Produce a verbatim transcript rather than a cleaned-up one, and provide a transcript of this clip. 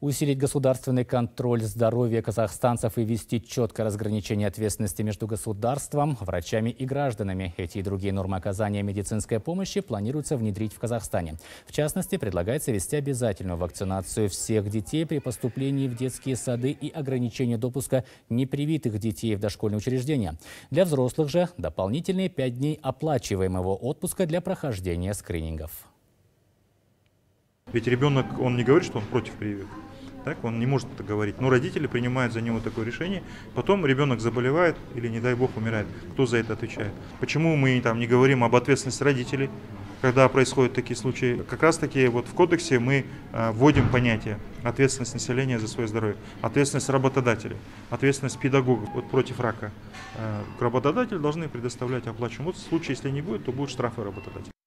Усилить государственный контроль здоровья казахстанцев и ввести четкое разграничение ответственности между государством, врачами и гражданами. Эти и другие нормы оказания медицинской помощи планируется внедрить в Казахстане. В частности, предлагается ввести обязательную вакцинацию всех детей при поступлении в детские сады и ограничение допуска непривитых детей в дошкольные учреждения. Для взрослых же дополнительные пять дней оплачиваемого отпуска для прохождения скринингов. Ведь ребенок, он не говорит, что он против прививок. Так, он не может это говорить. Но родители принимают за него такое решение. Потом ребенок заболевает или, не дай бог, умирает. Кто за это отвечает? Почему мы там не говорим об ответственности родителей, когда происходят такие случаи? Как раз таки вот в кодексе мы э, вводим понятие ответственность населения за свое здоровье, ответственность работодателей, ответственность педагогов вот против рака. Э, работодатели должны предоставлять оплачиваемую. Вот в случае, если не будет, то будут штрафы работодателя.